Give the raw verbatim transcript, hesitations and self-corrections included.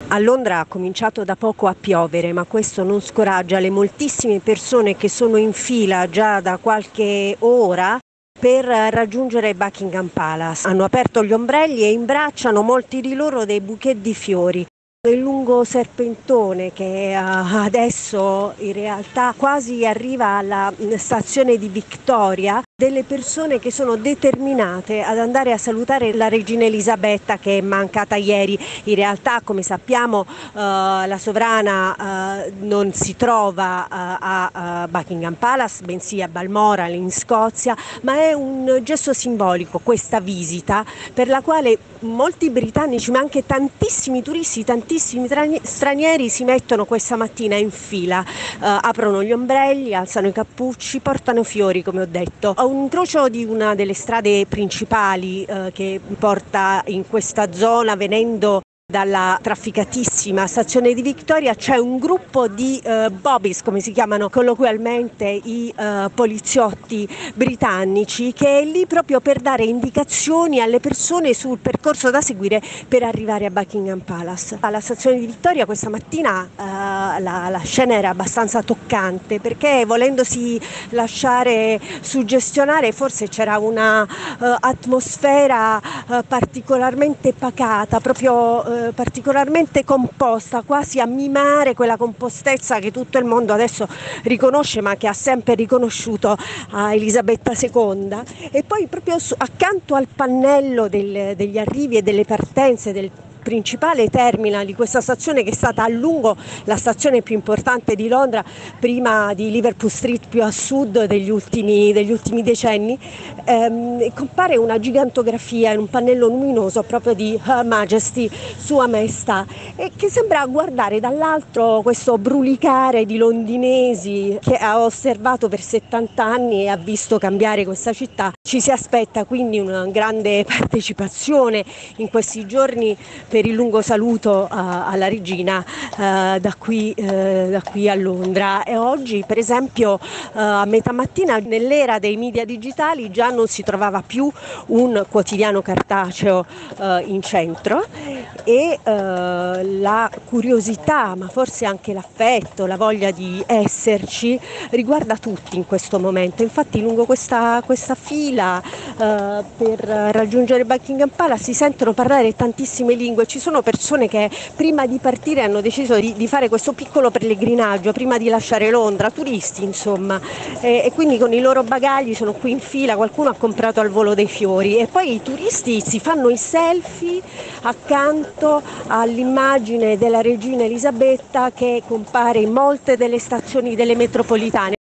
A Londra ha cominciato da poco a piovere, ma questo non scoraggia le moltissime persone che sono in fila già da qualche ora per raggiungere Buckingham Palace. Hanno aperto gli ombrelli e imbracciano molti di loro dei bouquet di fiori. Il lungo serpentone che adesso in realtà quasi arriva alla stazione di Victoria, delle persone che sono determinate ad andare a salutare la regina Elisabetta che è mancata ieri. In realtà, come sappiamo, eh, la sovrana eh, non si trova eh, a, a Buckingham Palace, bensì a Balmoral in Scozia, ma è un gesto simbolico questa visita per la quale molti britannici, ma anche tantissimi turisti, tantissimi stranieri si mettono questa mattina in fila, eh, aprono gli ombrelli, alzano i cappucci, portano fiori, come ho detto. A un incrocio di una delle strade principali eh, che porta in questa zona, venendo dalla trafficatissima stazione di Victoria, c'è un gruppo di eh, bobbies, come si chiamano colloquialmente i eh, poliziotti britannici, che è lì proprio per dare indicazioni alle persone sul percorso da seguire per arrivare a Buckingham Palace. Alla stazione di Victoria questa mattina eh, la, la scena era abbastanza toccante, perché volendosi lasciare suggestionare forse c'era una eh, atmosfera eh, particolarmente pacata, proprio eh, particolarmente composta, quasi a mimare quella compostezza che tutto il mondo adesso riconosce, ma che ha sempre riconosciuto a Elisabetta seconda. E poi proprio su, accanto al pannello del, degli arrivi e delle partenze del principale terminal di questa stazione, che è stata a lungo la stazione più importante di Londra, prima di Liverpool Street più a sud degli ultimi, degli ultimi decenni, ehm, compare una gigantografia in un pannello luminoso proprio di Her Majesty, Sua Maestà, e che sembra guardare dall'altro questo brulicare di londinesi che ha osservato per settanta anni e ha visto cambiare questa città. Ci si aspetta quindi una grande partecipazione in questi giorni per il lungo saluto uh, alla regina uh, da, qui, uh, da qui a Londra. E oggi, per esempio, uh, a metà mattina, nell'era dei media digitali, già non si trovava più un quotidiano cartaceo uh, in centro, e uh, la curiosità, ma forse anche l'affetto, la voglia di esserci riguarda tutti in questo momento. Infatti lungo questa, questa fila uh, per raggiungere Buckingham Palace si sentono parlare tantissime lingue. Ci sono persone che prima di partire hanno deciso di, di fare questo piccolo pellegrinaggio prima di lasciare Londra, turisti insomma, e, e quindi con i loro bagagli sono qui in fila. Qualcuno ha comprato al volo dei fiori e poi i turisti si fanno i selfie accanto all'immagine della regina Elisabetta che compare in molte delle stazioni delle metropolitane.